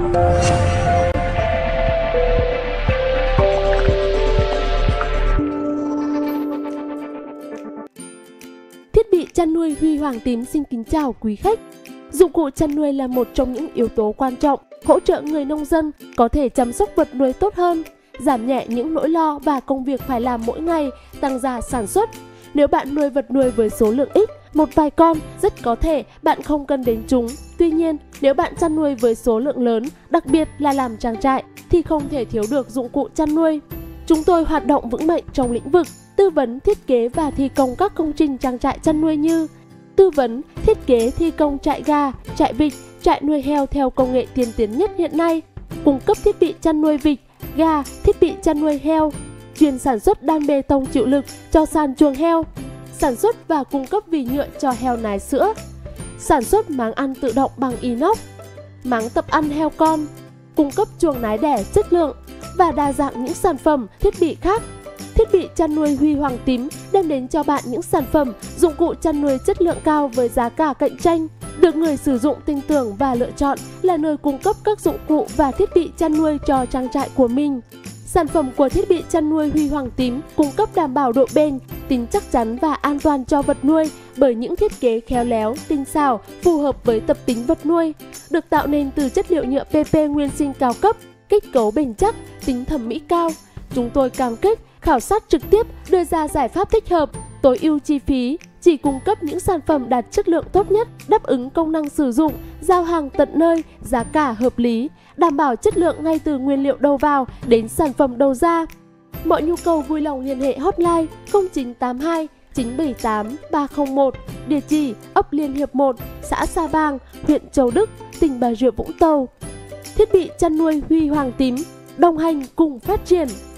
Thiết bị chăn nuôi Huy Hoàng Tím xin kính chào quý khách. Dụng cụ chăn nuôi là một trong những yếu tố quan trọng hỗ trợ người nông dân có thể chăm sóc vật nuôi tốt hơn, giảm nhẹ những nỗi lo và công việc phải làm mỗi ngày, tăng gia sản xuất. Nếu bạn nuôi vật nuôi với số lượng ít, một vài con, rất có thể bạn không cần đến chúng. Tuy nhiên, nếu bạn chăn nuôi với số lượng lớn, đặc biệt là làm trang trại, thì không thể thiếu được dụng cụ chăn nuôi. Chúng tôi hoạt động vững mạnh trong lĩnh vực tư vấn, thiết kế và thi công các công trình trang trại chăn nuôi như tư vấn, thiết kế, thi công trại gà, trại vịt, trại nuôi heo theo công nghệ tiên tiến nhất hiện nay, cung cấp thiết bị chăn nuôi vịt, gà, thiết bị chăn nuôi heo, chuyên sản xuất đan bê tông chịu lực cho sàn chuồng heo, sản xuất và cung cấp vỉ nhựa cho heo nái sữa, sản xuất máng ăn tự động bằng inox, máng tập ăn heo con, cung cấp chuồng nái đẻ chất lượng và đa dạng những sản phẩm, thiết bị khác. Thiết bị chăn nuôi Huy Hoàng Tím đem đến cho bạn những sản phẩm, dụng cụ chăn nuôi chất lượng cao với giá cả cạnh tranh, được người sử dụng tin tưởng và lựa chọn là nơi cung cấp các dụng cụ và thiết bị chăn nuôi cho trang trại của mình. Sản phẩm của thiết bị chăn nuôi Huy Hoàng Tím cung cấp đảm bảo độ bền, tính chắc chắn và an toàn cho vật nuôi bởi những thiết kế khéo léo, tinh xảo, phù hợp với tập tính vật nuôi, được tạo nên từ chất liệu nhựa PP nguyên sinh cao cấp, kết cấu bền chắc, tính thẩm mỹ cao. Chúng tôi cam kết khảo sát trực tiếp, đưa ra giải pháp thích hợp, tối ưu chi phí, chỉ cung cấp những sản phẩm đạt chất lượng tốt nhất, đáp ứng công năng sử dụng, giao hàng tận nơi, giá cả hợp lý, đảm bảo chất lượng ngay từ nguyên liệu đầu vào đến sản phẩm đầu ra. Mọi nhu cầu vui lòng liên hệ hotline 0982 978 301, địa chỉ ấp Liên Hiệp 1, xã Sa Bàng, huyện Châu Đức, tỉnh Bà Rịa Vũng Tàu. Thiết bị chăn nuôi Huy Hoàng Tím, đồng hành cùng phát triển.